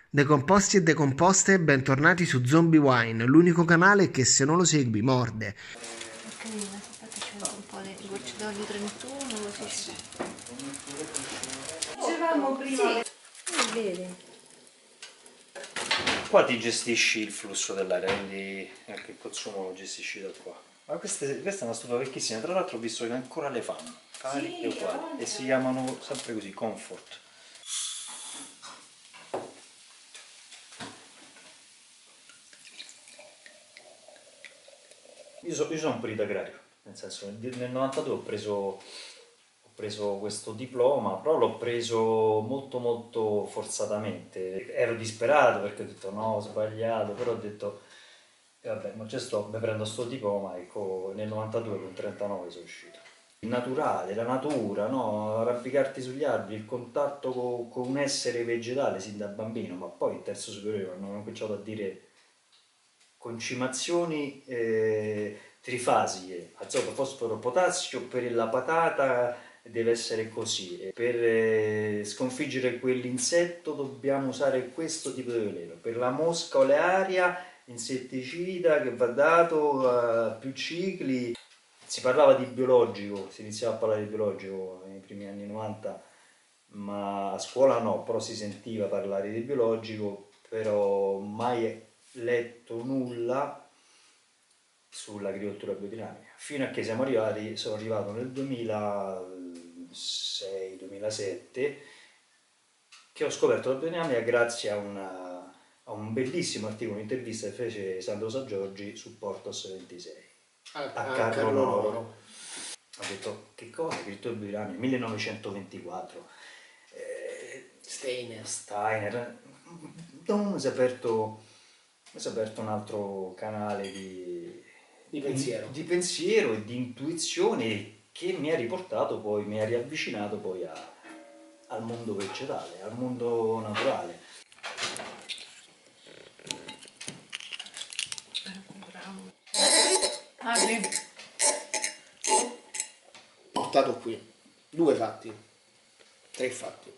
Decomposti e decomposte, bentornati su Zombie Wine, l'unico canale che se non lo segui morde. Carina, aspetta ci metto un po' di gocce d'olio 31, così sì. Dicevamo prima. Sì. Vedi? Qua ti gestisci il flusso dell'aria, quindi anche il consumo lo gestisci da qua. Ma questa è una stufa vecchissima, tra l'altro ho visto che ancora le fanno, cari e uguali, e si chiamano sempre così, Comfort. Io sono un perito agrario, nel senso nel 92 ho preso questo diploma, però l'ho preso molto molto forzatamente. Ero disperato perché ho detto no, ho sbagliato, però ho detto vabbè, ma c'è sto, mi prendo sto diploma, ecco, nel 92 con 39 sono uscito. Il naturale, la natura, no? Arrampicarti sugli alberi, il contatto con un essere vegetale sin da bambino, ma poi in terzo superiore quando ho cominciato a dire concimazioni trifasiche, azoto, fosforo, potassio, per la patata deve essere così, e per sconfiggere quell'insetto dobbiamo usare questo tipo di veleno, per la mosca olearia insetticida che va dato a più cicli. Si parlava di biologico, si iniziava a parlare di biologico nei primi anni 90, ma a scuola no, però si sentiva parlare di biologico, però mai letto nulla sull'agricoltura biodinamica, fino a che sono arrivato nel 2006-2007 che ho scoperto la biodinamica grazie a un bellissimo articolo, un'intervista che fece Sandro Saggiorgi su Portos 26 a Carlo Noro. Ho detto che cosa? Agricoltura biodinamica 1924, Steiner. Mi si è aperto un altro canale Di pensiero. di pensiero e di intuizione che mi ha riportato poi, mi ha riavvicinato poi al mondo vegetale, al mondo naturale. Agri. Portato qui. 2 fatti. 3 fatti.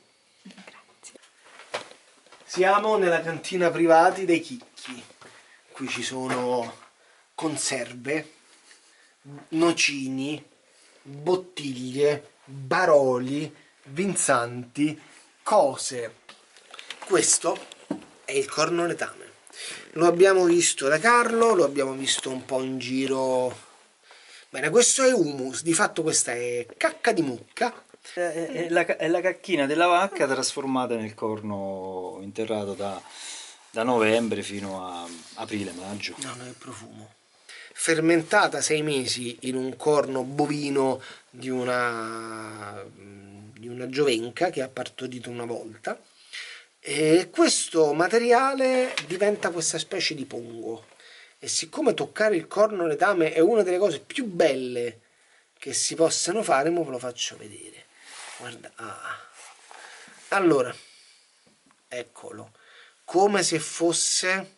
Siamo nella cantina privati dei Chicchi. Qui ci sono conserve, nocini, bottiglie, baroli, vinzanti, cose. Questo è il cornoletame. Lo abbiamo visto da Carlo, lo abbiamo visto un po' in giro. Bene, questo è humus, di fatto questa è cacca di mucca. È la cacchina della vacca trasformata nel corno interrato da novembre fino a aprile-maggio. No, no, è profumo. Fermentata 6 mesi in un corno bovino di una giovenca che ha partorito una volta. E questo materiale diventa questa specie di pongo. E siccome toccare il cornoletame è una delle cose più belle che si possano fare, mo ve lo faccio vedere. Guarda, allora, eccolo, come se fosse,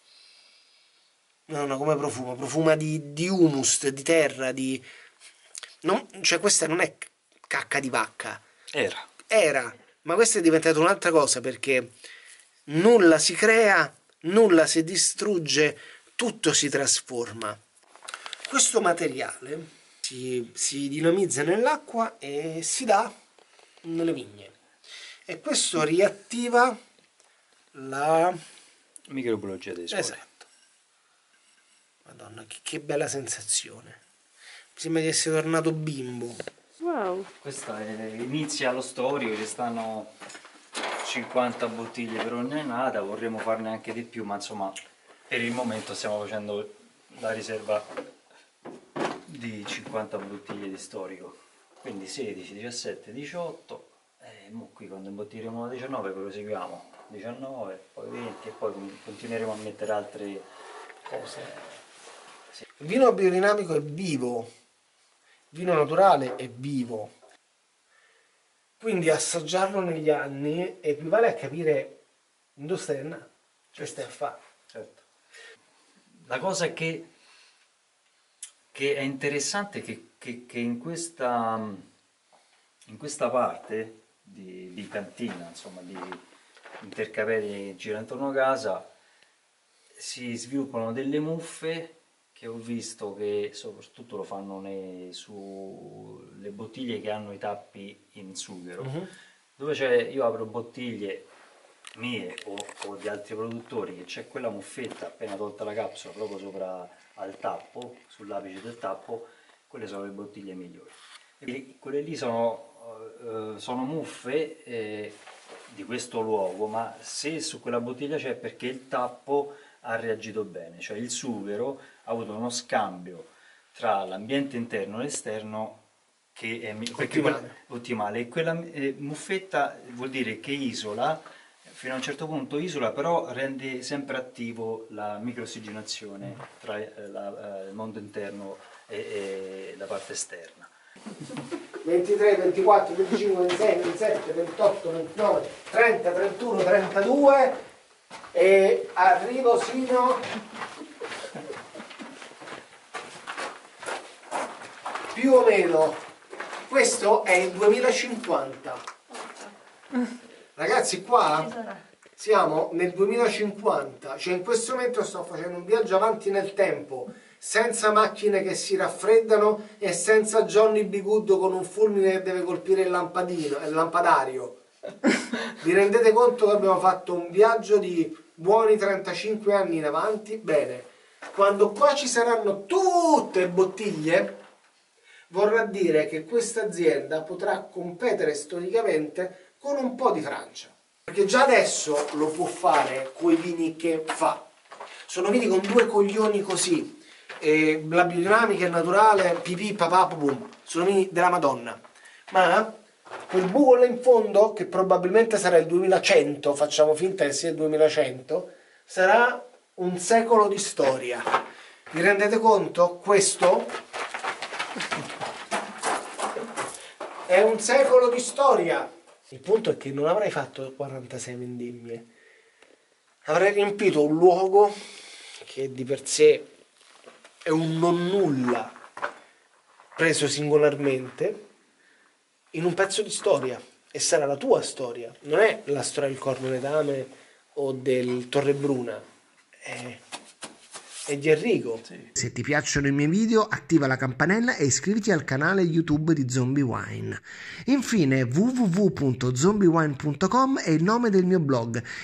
no, come profuma di humus, di terra, cioè questa non è cacca di vacca, era, ma questa è diventata un'altra cosa perché nulla si crea, nulla si distrugge, tutto si trasforma. Questo materiale si dinamizza nell'acqua e si dà nelle vigne e questo riattiva la Microbiologia dei suoli. Esatto. Madonna, che bella sensazione. Mi sembra di essere tornato bimbo. Wow. Questa inizia lo storico, ci stanno 50 bottiglie per ogni annata, vorremmo farne anche di più, ma insomma per il momento stiamo facendo la riserva di 50 bottiglie di storico, quindi 16, 17, 18 e mo qui quando imbottiremo la 19 proseguiamo 19, poi 20 e poi continueremo a mettere altre Cose. Sì. Il vino biodinamico è vivo, il vino naturale è vivo. Quindi assaggiarlo negli anni equivale a capire dove stai andando, che stai a fare. Certo. La cosa che è interessante è che in questa parte di cantina, insomma, intercapedi che gira intorno a casa, si sviluppano delle muffe che ho visto che soprattutto lo fanno sulle bottiglie che hanno i tappi in sughero, dove io apro bottiglie mie o di altri produttori che c'è quella muffetta appena tolta la capsula proprio sopra al tappo, sull'apice del tappo, quelle sono le bottiglie migliori. E quelle lì sono muffe di questo luogo, ma se su quella bottiglia c'è perché il tappo ha reagito bene, cioè il sughero ha avuto uno scambio tra l'ambiente interno e l'esterno che è ottimale. E quella muffetta vuol dire che isola, fino a un certo punto isola, però rende sempre attivo la microossigenazione tra il mondo interno e la parte esterna. 23, 24, 25, 26, 27, 28, 29, 30, 31, 32 e arrivo sino più o meno, questo è il 2050. Ragazzi, qua siamo nel 2050, cioè in questo momento sto facendo un viaggio avanti nel tempo, senza macchine che si raffreddano e senza Johnny B. Good con un fulmine che deve colpire il lampadario. Vi rendete conto che abbiamo fatto un viaggio di buoni 35 anni in avanti? Bene, quando qua ci saranno tutte bottiglie, vorrà dire che questa azienda potrà competere storicamente con un po' di Francia. Perché già adesso lo può fare coi vini che fa. Sono vini con due coglioni così. La biodinamica è naturale, pipì, papà, pum. Sono vini della Madonna. Ma quel buco là in fondo, che probabilmente sarà il 2100, facciamo finta che sia il 2100, sarà un secolo di storia. Vi rendete conto? Questo è un secolo di storia. Il punto è che non avrei fatto 46 vendemmie. Avrei riempito un luogo che di per sé è un non nulla preso singolarmente in un pezzo di storia, e sarà la tua storia, non è la storia del Corno d'Etame o del Torrebruna, è di Enrico. Sì. Se ti piacciono i miei video, attiva la campanella e iscriviti al canale YouTube di Zombie Wine. Infine, www.zombiewine.com è il nome del mio blog